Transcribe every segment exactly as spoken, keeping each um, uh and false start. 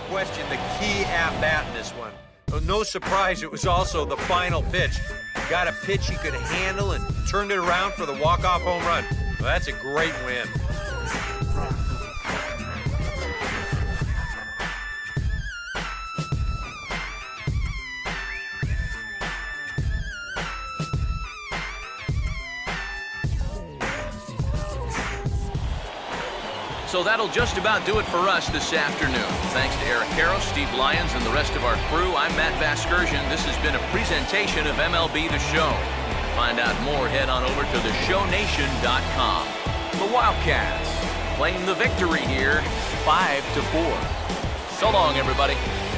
question, the key at-bat in this one. No surprise, it was also the final pitch. Got a pitch he could handle and turned it around for the walk-off home run. Well, that's a great win. So that'll just about do it for us this afternoon. Thanks to Eric Karros, Steve Lyons, and the rest of our crew. I'm Matt Vasgersian. This has been a presentation of M L B The Show. To find out more, head on over to the show nation dot com. The Wildcats claim the victory here, five to four. So long, everybody.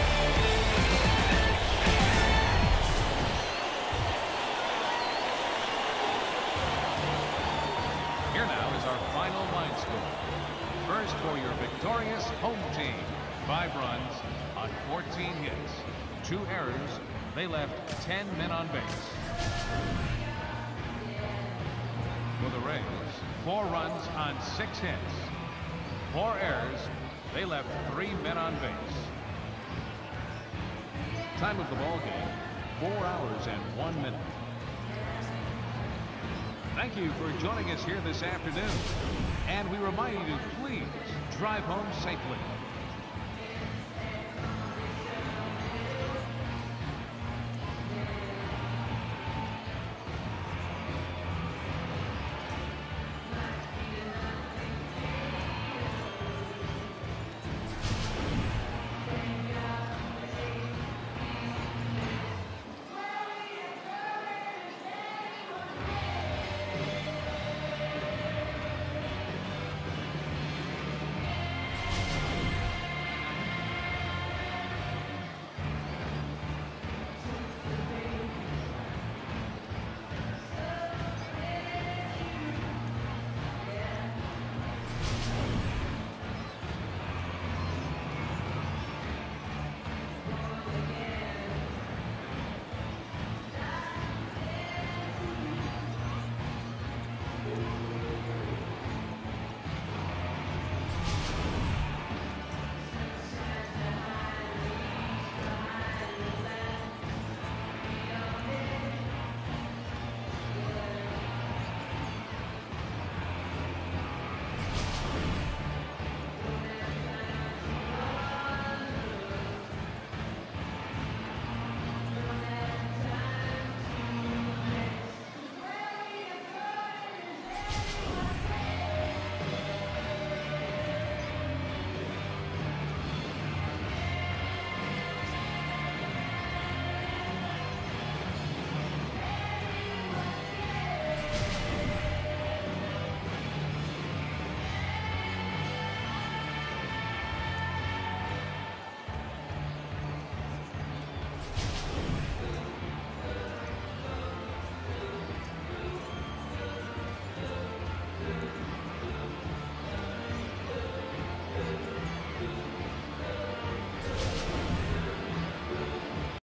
Here now is our final line score. First for your victorious home team. Five runs on fourteen hits. Two errors. They left ten men on base. For the Rays, four runs on six hits. Four errors. They left three men on base. Time of the ball game, four hours and one minute. Thank you for joining us here this afternoon. And we remind you to please drive home safely.